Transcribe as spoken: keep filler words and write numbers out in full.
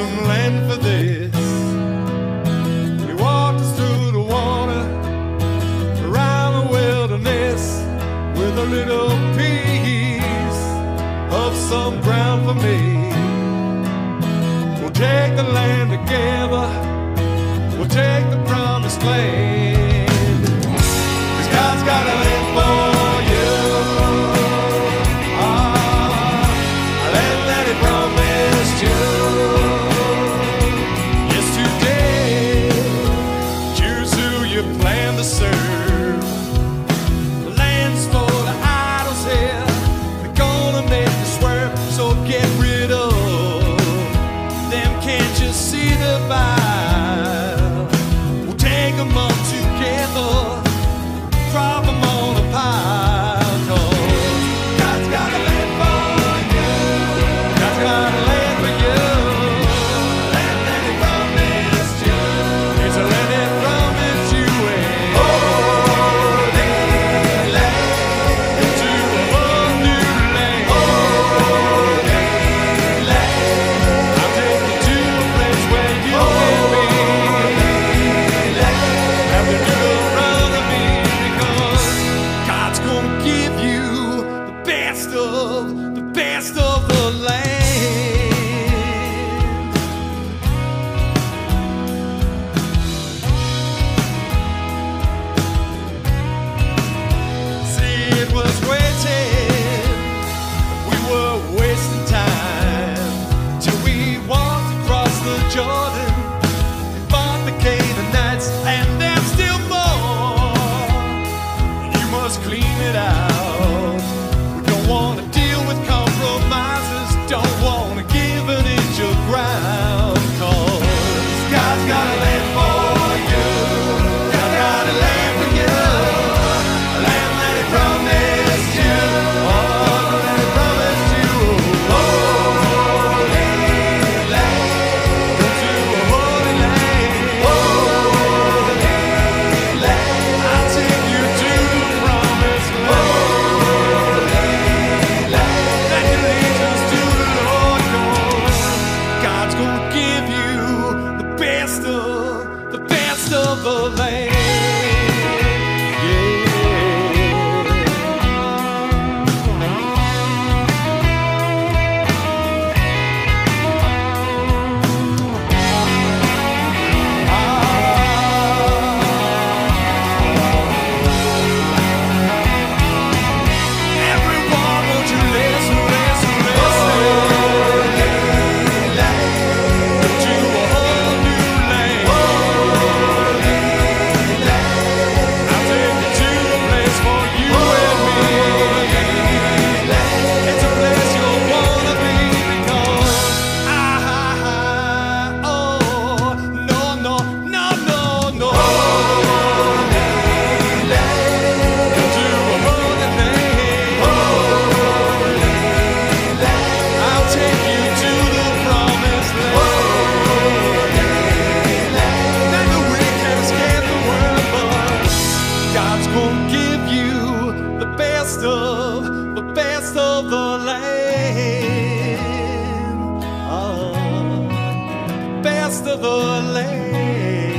some land for this. He walked us through the water, around the wilderness, with a little piece of some ground for me. We'll take the land together, we'll take the promised land, 'cause God's got a land for you. Ah, a land that He promised you. Yes, today, choose who you plan to serve. The land's for the idols here, they're gonna make you swerve, so get rid of them. Can't you see the vibe? We'll take them up together, drop them on a pile, 'cause God's got a land for you. God's got a land for you. A land that He promised you. It's a land that promised you a holy land, into a whole new land. Holy land. I'll take you to a place where you can be. Have the new front of me, because God's gonna give you the best of, the best of the land. See, it was waiting, we were wasting time, till we walked across the Jordan and fought the Canaanites, and there's still more. You must clean it out. We don't want to deal with compromises, don't want to give an inch of ground, 'cause God's got a land for you. God's got a land for you. A land that He promised you. Oh, that He promised you. Holy land. Into a holy land. Holy land. I'll take you to the promised land. That can lead us to the Lord, 'cause God's gonna give you the best of, the best of the land. Everyone, won't you listen, listen, listen? To a whole new land. I'll take you to a place for you and me. It's a place you'll wanna be, because I, oh, no, no, no, no, no. Into a holy land. I'll take you to the promised land. And the wicked scared the world, but God's gonna give you the best of, the best of the land. Oh, best of the land.